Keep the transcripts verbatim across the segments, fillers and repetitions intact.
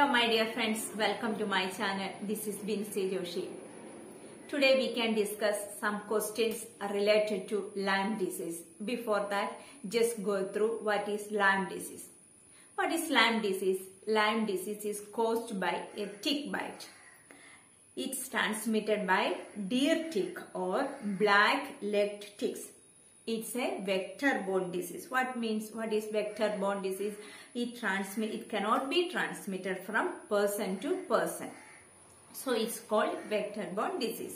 my dear friends, welcome to my channel. This is Binsi Joshi. Today we can discuss some questions related to Lyme disease. Before that, just go through what is Lyme disease. What is Lyme disease? Lyme disease is caused by a tick bite. It's transmitted by deer tick or black-legged ticks. It's a vector-borne disease. What means, what is vector-borne disease? It transmit, it cannot be transmitted from person to person. So it's called vector-borne disease.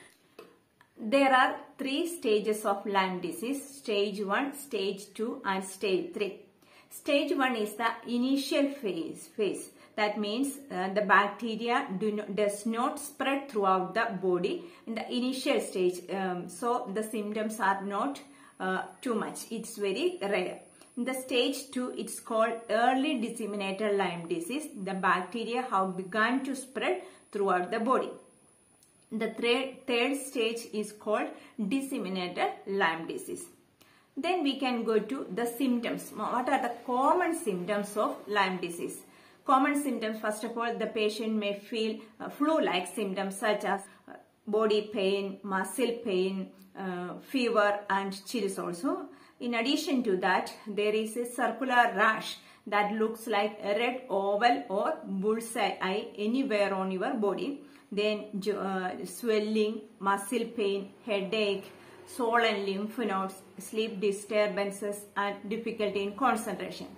There are three stages of Lyme disease: stage one, stage two, and stage three. Stage one is the initial phase. phase. That means uh, the bacteria do not, does not spread throughout the body in the initial stage. Um, so the symptoms are not uh, too much. It's very rare. In the stage two, it's called early disseminated Lyme disease. The bacteria have begun to spread throughout the body. The third, third stage is called disseminated Lyme disease. Then we can go to the symptoms. What are the common symptoms of Lyme disease? Common symptoms, first of all, the patient may feel uh, flu-like symptoms such as uh, body pain, muscle pain, uh, fever and chills also. In addition to that, there is a circular rash that looks like a red oval or bullseye eye anywhere on your body. Then uh, swelling, muscle pain, headache, swollen lymph nodes, sleep disturbances and difficulty in concentration.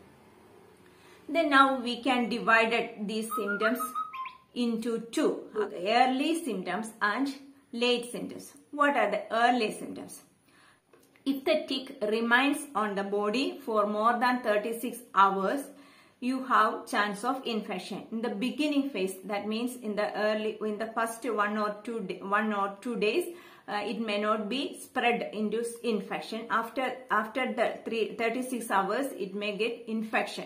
Then now we can divide these symptoms into two, early symptoms and late symptoms. What are the early symptoms? If the tick remains on the body for more than thirty-six hours, you have chance of infection. In the beginning phase, that means in the early, in the first one or two, one or two days, uh, it may not be spread into infection. After, after the three, thirty-six hours, it may get infection.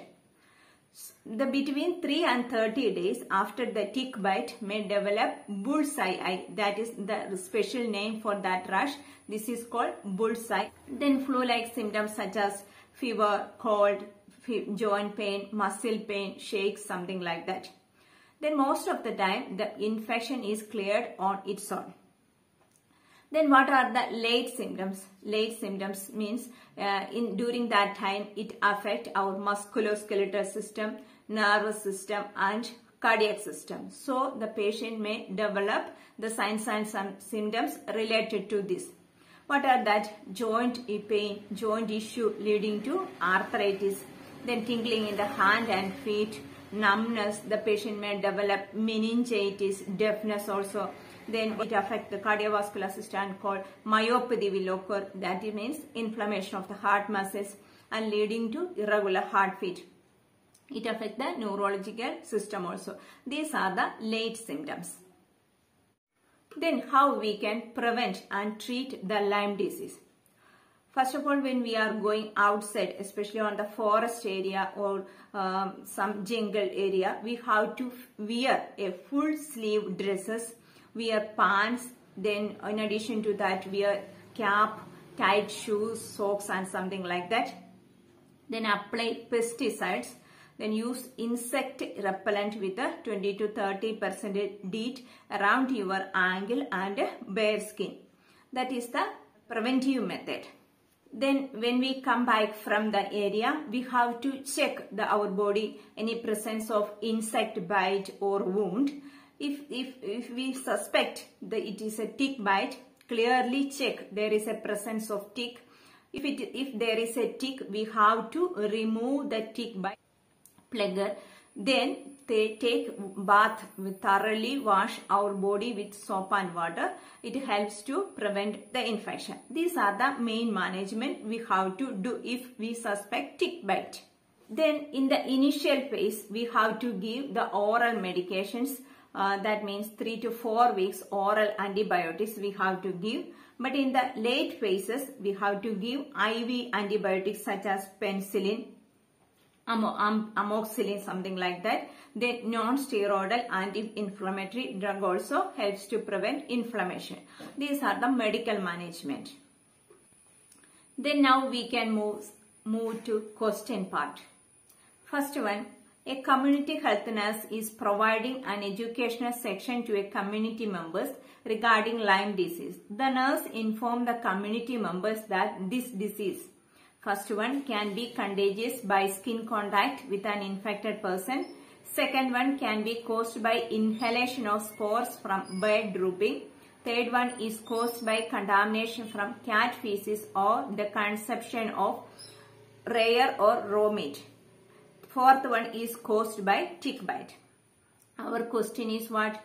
The between three and thirty days after the tick bite may develop bullseye eye. That is the special name for that rash. This is called bullseye. Then flu-like symptoms such as fever, cold, joint pain, muscle pain, shakes, something like that. Then most of the time the infection is cleared on its own. Then what are the late symptoms? Late symptoms means uh, in during that time it affects our musculoskeletal system, nervous system and cardiac system. So the patient may develop the signs and some symptoms related to this. What are that? Joint pain, joint issue leading to arthritis, then tingling in the hand and feet, numbness, the patient may develop meningitis, deafness also. Then it affects the cardiovascular system called myopathy will occur. That means inflammation of the heart muscles and leading to irregular heartbeat. It affects the neurological system also. These are the late symptoms. Then how we can prevent and treat the Lyme disease? First of all, when we are going outside, especially on the forest area or um, some jungle area, we have to wear a full sleeve dresses, wear pants, then in addition to that wear cap, tight shoes, socks and something like that. Then apply pesticides. Then use insect repellent with a twenty to thirty percent DEET around your ankle and bare skin. That is the preventive method. Then when we come back from the area, we have to check the, our body, any presence of insect bite or wound. If, if, if we suspect that it is a tick bite, clearly check there is a presence of tick. If, it, if there is a tick, we have to remove the tick bite plague. Then they take bath, with thoroughly wash our body with soap and water. It helps to prevent the infection. These are the main management we have to do if we suspect tick bite. Then in the initial phase, we have to give the oral medications. Uh, that means three to four weeks oral antibiotics we have to give. But in the late phases, we have to give I V antibiotics such as penicillin, amoxicillin, something like that. Then non-steroidal anti-inflammatory drug also helps to prevent inflammation. These are the medical management. Then now we can move, move to question part. First one, A community health nurse is providing an educational section to a community members regarding Lyme disease. The nurse informed the community members that this disease, first one, can be contagious by skin contact with an infected person. Second one can be caused by inhalation of spores from bird dropping. Third one is caused by contamination from cat feces or the consumption of rare or raw meat. Fourth one is caused by tick bite. Our question is what?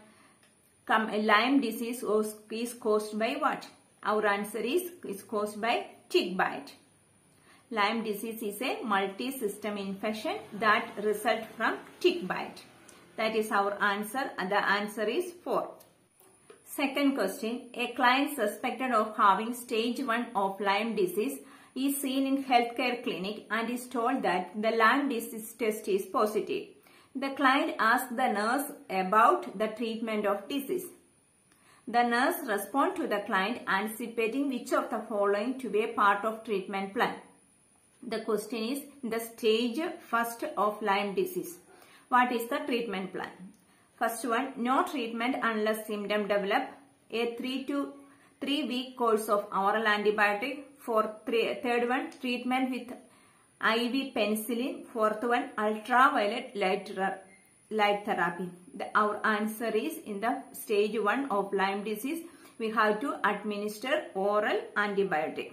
Lyme disease is caused by what? Our answer is, is caused by tick bite. Lyme disease is a multi-system infection that results from tick bite. That is our answer, and the answer is four. Second question, a client suspected of having stage one of Lyme disease is seen in healthcare clinic and is told that the Lyme disease test is positive. The client asks the nurse about the treatment of disease. The nurse responds to the client anticipating which of the following to be a part of treatment plan. The question is the stage first of Lyme disease. What is the treatment plan? First one, no treatment unless symptom develop. A three to three week course of oral antibiotic. For three, third one, treatment with I V penicillin. Fourth one, ultraviolet light, light therapy. The, our answer is in the stage one of Lyme disease, we have to administer oral antibiotic.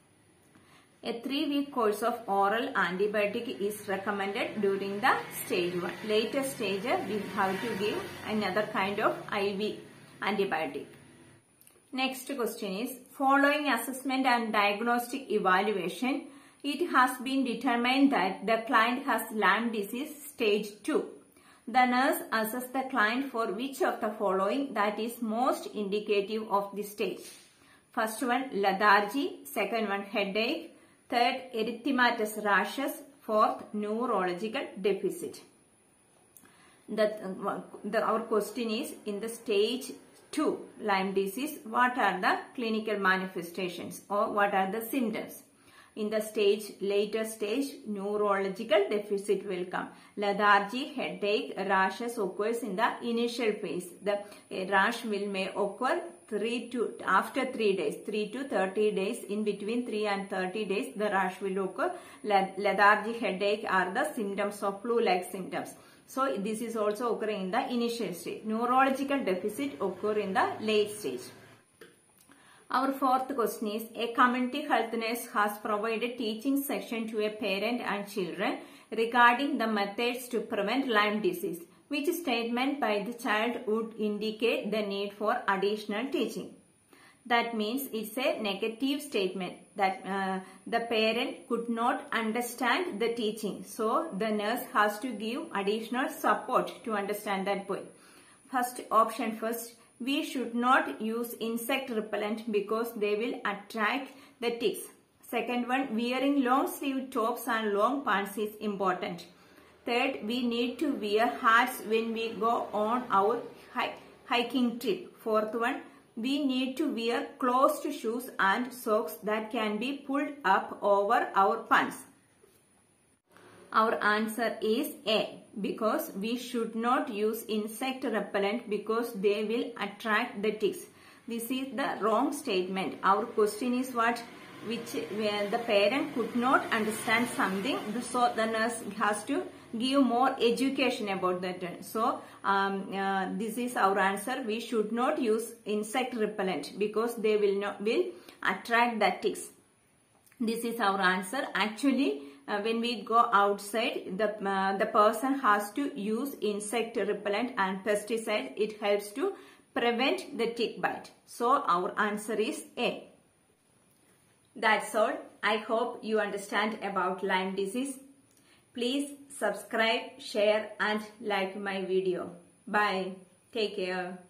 A three week course of oral antibiotic is recommended during the stage one. Later stage, we have to give another kind of I V antibiotic. Next question is, following assessment and diagnostic evaluation, it has been determined that the client has Lyme disease stage two. The nurse assesses the client for which of the following that is most indicative of this stage. First one, lethargy. Second one, headache. Third, erythematous rashes. Fourth, neurological deficit. The, the, our question is, in the stage two Lyme disease, what are the clinical manifestations or what are the symptoms? In the stage, later stage, neurological deficit will come. Lethargy, headache, rashes occurs in the initial phase. The rash will may occur three to after three days, three to thirty days. In between three and thirty days, the rash will occur. Lethargy, headache are the symptoms of flu-like symptoms. So this is also occurring in the initial stage. Neurological deficit occur in the late stage. Our fourth question is, a community health nurse has provided teaching section to a parent and children regarding the methods to prevent Lyme disease. Which statement by the child would indicate the need for additional teaching? That means it's a negative statement that uh, the parent could not understand the teaching. So the nurse has to give additional support to understand that point. First option first, we should not use insect repellent because they will attract the ticks. Second one, wearing long sleeve tops and long pants is important. Third, we need to wear hats when we go on our hiking trip. Fourth one, we need to wear closed shoes and socks that can be pulled up over our pants. Our answer is A, because we should not use insect repellent because they will attract the ticks. This is the wrong statement. Our question is what? Which where the parent could not understand something, so the nurse has to give more education about that. So um, uh, this is our answer. We should not use insect repellent because they will not will attract the ticks. This is our answer. Actually, uh, when we go outside, the uh, the person has to use insect repellent and pesticide. It helps to prevent the tick bite. So our answer is A. That's all. I hope you understand about Lyme disease. Please subscribe, share and like my video. Bye. Take care.